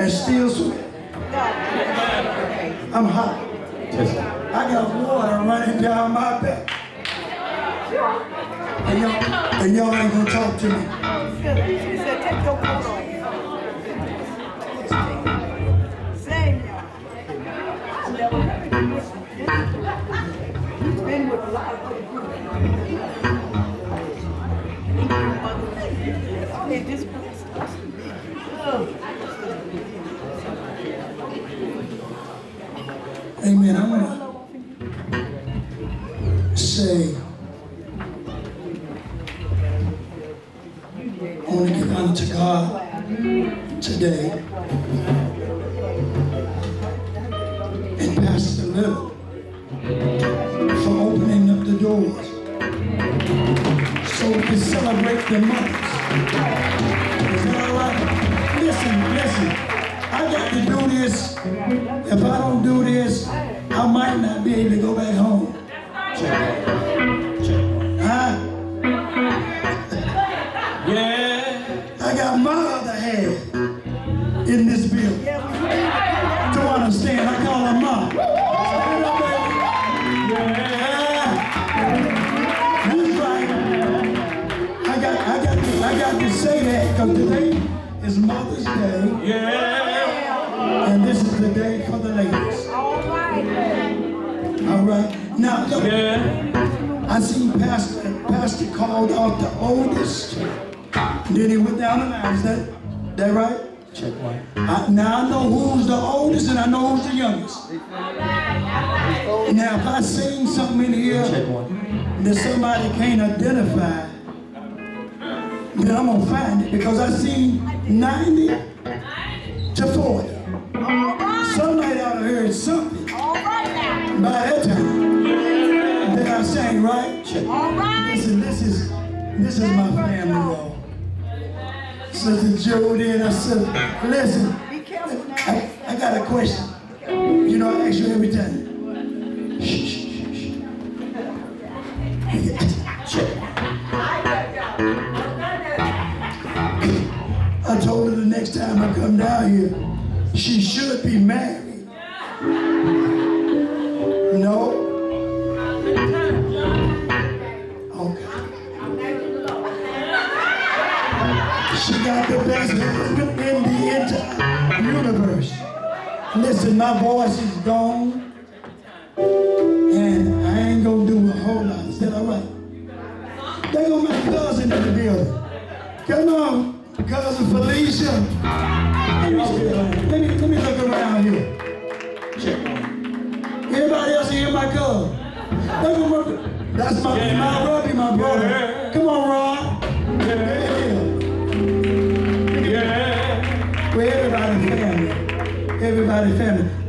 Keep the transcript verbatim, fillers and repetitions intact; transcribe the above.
and still sweat. I'm hot. I got water running down my back. And y'all, and y'all ain't gonna talk to me. She said, take your coat off. Same, y'all. You've been with a lot of people. Hey, this place has to be. Amen. I'm gonna say, I want to give honor to God today and Pastor Little for opening up the doors so we can celebrate the mothers. Is that all right? Listen, listen. I got to do this. If I don't do this, I might not be able to go back home. Check. Huh? Yeah. I got my other hand in this building. To understand, I call her mom. Yeah. That's right. I got, I got, to, I got to say that because today is Mother's Day. Yeah. And this is the day for the ladies. All right. All right. Now, look, yeah. I seen Pastor, Pastor called out the oldest. Then he went down the line. Is that, that right? Check one. I, now I know who's the oldest and I know who's the youngest. Now, if I seen something in here that somebody can't identify, then I'm going to find it because I seen ninety to forty. Somebody ought to hear something all right now. By that time that I sang, right? All right. Listen, this is this is my family, y'all. Sister Jody and I said, listen, be careful now. I, I got a question. You know, I ask you every time. Shh, shh, shh, shh. I told her the next time I come down here, she should be married. No? Okay. She got the best husband in the entire universe. Listen, my voice is gone, and I ain't gonna do a whole lot. Is that all right? They gonna make cousin in the building. Come on. Cousin Felicia. Let me, let me, let me look around here. Check one. Anybody else hear my cousin? That's my, yeah. my Robbie, my brother. Yeah. Come on, Ron. Yeah. Yeah. Yeah. Well, everybody family. Everybody family.